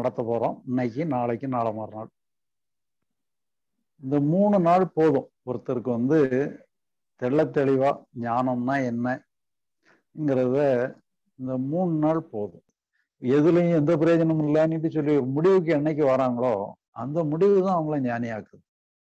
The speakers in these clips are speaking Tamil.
நடத்த போறோம். இன்னைக்கு, நாளைக்கு, நாளை மறுநாள். இந்த 3 நாள் போதும் ஒருத்தருக்கு தெள்ள தெளிவா ஞானம்னா என்னங்கிறத இந்த 3 நாள் போதும். எதுலையும் எந்த பிரயோஜனமும் இல்லைன்னு சொல்லி முடிவுக்கு என்னைக்கு வராங்களோ அந்த முடிவு தான் அவங்கள ஞானியாக்குது.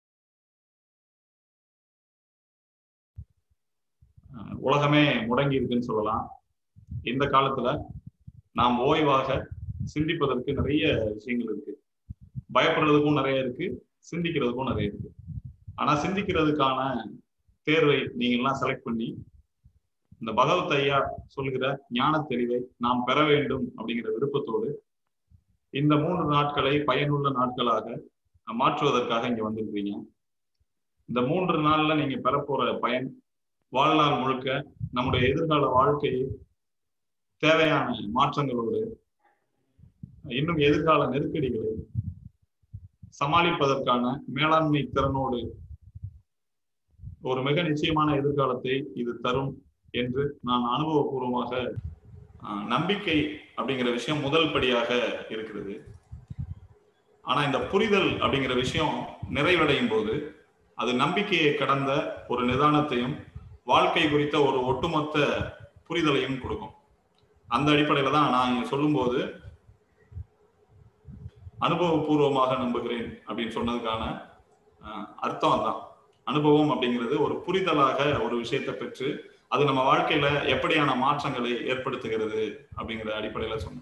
உலகமே முடங்கி இருக்குன்னு சொல்லலாம். இந்த காலத்துல நாம் ஓய்வாக சிந்திப்பதற்கு நிறைய விஷயங்கள் இருக்கு. பயப்படுறதுக்கும் நிறைய இருக்கு, சிந்திக்கிறதுக்கும் நிறைய இருக்கு. ஆனா சிந்திக்கிறதுக்கான தேர்வை நீங்கள்லாம் செலக்ட் பண்ணி இந்த பகவத் ஐயா சொல்கிற ஞான தெளிவை நாம் பெற வேண்டும் அப்படிங்கிற விருப்பத்தோடு இந்த 3 நாட்களை பயனுள்ள நாட்களாக மாற்றுவதற்காக இங்க வந்திருக்கீங்க. இந்த 3 நாள்ல நீங்க பெறப்போற பயன் வாழ்நாள் முழுக்க நம்முடைய எதிர்கால வாழ்க்கையை தேவையான மாற்றங்களோடு இன்னும் எதிர்கால நெருக்கடிகளை சமாளிப்பதற்கான மேலாண்மை திறனோடு ஒரு மிக நிச்சயமான எதிர்காலத்தை இது தரும் என்று நான் அனுபவபூர்வமாக நம்பிக்கை அப்படிங்கிற விஷயம் முதல் படியாக இருக்கிறது. ஆனா இந்த புரிதல் அப்படிங்கிற விஷயம் நிறைவடையும் போது அது நம்பிக்கையை கடந்த ஒரு நிதானத்தையும் வாழ்க்கை குறித்த ஒரு ஒட்டுமொத்த புரிதலையும் கொடுக்கும். அந்த அடிப்படையில தான் நான் இங்க சொல்லும்போது அனுபவபூர்வமாக நம்புகிறேன் அப்படின்னு சொன்னதுக்கான அர்த்தம் தான். அனுபவம் அப்படிங்கிறது ஒரு புரிதலாக ஒரு விஷயத்தை பெற்று அது நம்ம வாழ்க்கையில எப்படியான மாற்றங்களை ஏற்படுத்துகிறது அப்படிங்கிற அடிப்படையில சொன்னேன்.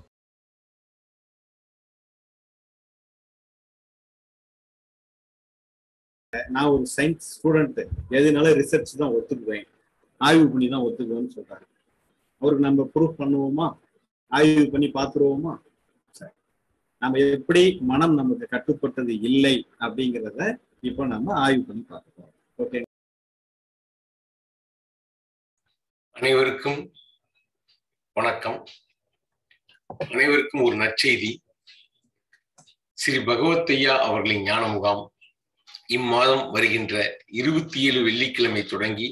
நான் ஒரு சயின்ஸ் ஸ்டூடெண்ட், எதுனால ரிசர்ச் தான் ஒத்துக்குவேன், ஆய்வு பண்ணி தான் ஒத்துக்குவேன்னு சொல்றாரு. அவருக்கு நம்ம ப்ரூஃப் பண்ணுவோமா? ஆய்வு பண்ணி பார்த்துருவோமா? சரி, நம்ம எப்படி மனம் நமக்கு கட்டுப்பட்டது இல்லை அப்படிங்கிறத இப்போ நம்ம ஆய்வு பண்ணி பார்த்துக்கோம். ஓகே. அனைவருக்கும் வணக்கம். அனைவருக்கும் ஒரு நற்செய்தி. ஸ்ரீ பகவத் ஐயா அவர்களின் ஞான முகாம் இம்மாதம் வருகின்ற 27 வெள்ளிக்கிழமை தொடங்கி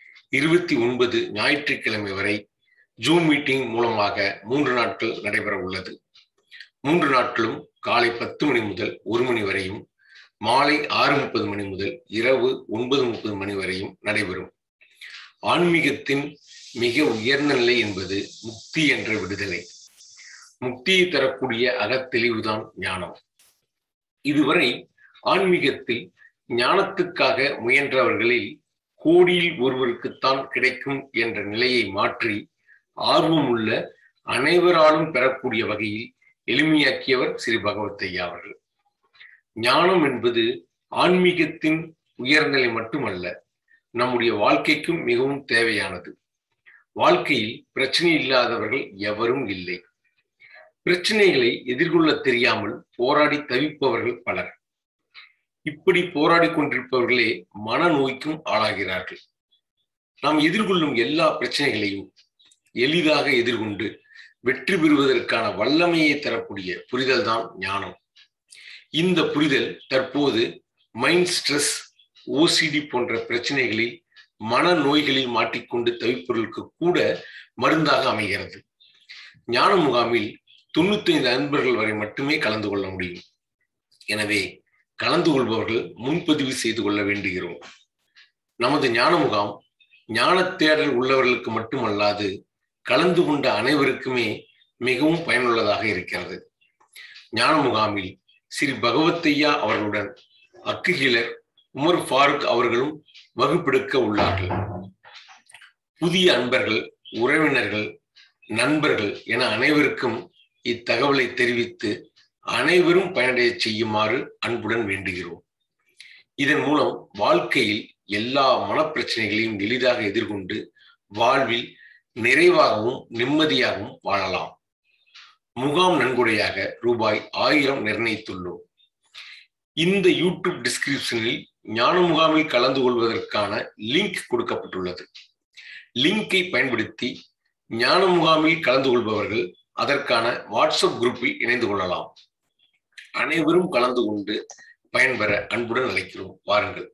29 ஞாயிற்றுக்கிழமை வரை ஜூம் மீட்டிங் மூலமாக 3 நாட்கள் நடைபெற உள்ளது. 3 நாட்களும் காலை 10 மணி முதல் 1 மணி வரையும், மாலை 6:30 மணி முதல் இரவு 9:30 மணி வரையும் நடைபெறும். ஆன்மீகத்தின் மிக உயர்ந்த நிலை என்பது முக்தி என்ற விடுதலை. முக்தியை தரக்கூடிய அகத்தெளிவுதான் ஞானம். இதுவரை ஆன்மீகத்தில் ஞானத்துக்காக முயன்றவர்களில் கோடியில் ஒருவருக்குத்தான் கிடைக்கும் என்ற நிலையை மாற்றி ஆர்வம் உள்ள அனைவராலும் பெறக்கூடிய வகையில் எளிமையாக்கியவர் ஸ்ரீ பகவத் ஐயா அவர்கள். ஞானம் என்பது ஆன்மீகத்தின் உயர்நிலை மட்டுமல்ல, நம்முடைய வாழ்க்கைக்கும் மிகவும் தேவையானது. வாழ்க்கையில் பிரச்சனை இல்லாதவர்கள் எவரும் இல்லை. பிரச்சனைகளை எதிர்கொள்ள தெரியாமல் போராடி தவிப்பவர்கள் பலர். இப்படி போராடி கொண்டிருப்பவர்களே மனநோய்க்கும் ஆளாகிறார்கள். நாம் எதிர்கொள்ளும் எல்லா பிரச்சனைகளையும் எளிதாக எதிர்கொண்டு வெற்றி பெறுவதற்கான வல்லமையை தரக்கூடிய புரிதல் தான் ஞானம். இந்த புரிதல் தற்போது மைண்ட் ஸ்ட்ரெஸ், ஓசிடி போன்ற பிரச்சனைகளில் மனநோய்களில் மாட்டிக்கொண்டு தவிப்பவர்களுக்கு கூட மருந்தாக அமைகிறது. ஞான முகாமில் 95 அன்பர்கள் வரை மட்டுமே கலந்து கொள்ள முடியும். எனவே கலந்து கொள்பவர்கள் முன்பதிவு செய்து கொள்ள வேண்டுகிறோம். நமது ஞான முகாம் ஞான தேடல் உள்ளவர்களுக்கு மட்டுமல்லாது கலந்து கொண்ட அனைவருக்குமே மிகவும் பயனுள்ளதாக இருக்கிறது. ஞான முகாமில் ஸ்ரீ பகவத் ஐயா அவர்களுடன் அக்குகிலர் உமர் ஃபாரூக் அவர்களும் வகுப்பெடுக்க உள்ளார்கள். புதிய அன்பர்கள், உறவினர்கள், நண்பர்கள் என அனைவருக்கும் இத்தகவலை தெரிவித்து அனைவரும் பயனடைய செய்யுமாறு அன்புடன் வேண்டுகிறோம். இதன் மூலம் வாழ்க்கையில் எல்லா மனப்பிரச்சனைகளையும் எளிதாக எதிர்கொண்டு வாழ்வில் நிறைவாகவும் நிம்மதியாகவும் வாழலாம். முகாம் நன்கொடையாக ரூபாய் 1000 நிர்ணயித்துள்ளோம். இந்த யூடியூப் டிஸ்கிரிப்ஷனில் ஞான முகாமில் கலந்து கொள்வதற்கான லிங்க் கொடுக்கப்பட்டுள்ளது. லிங்கை பயன்படுத்தி ஞான முகாமில் கலந்து கொள்பவர்கள் அதற்கான வாட்ஸ்அப் குரூப்பில் இணைந்து கொள்ளலாம். அனைவரும் கலந்து கொண்டு பயன்பெற அன்புடன் அழைக்கிறோம். வாருங்கள்.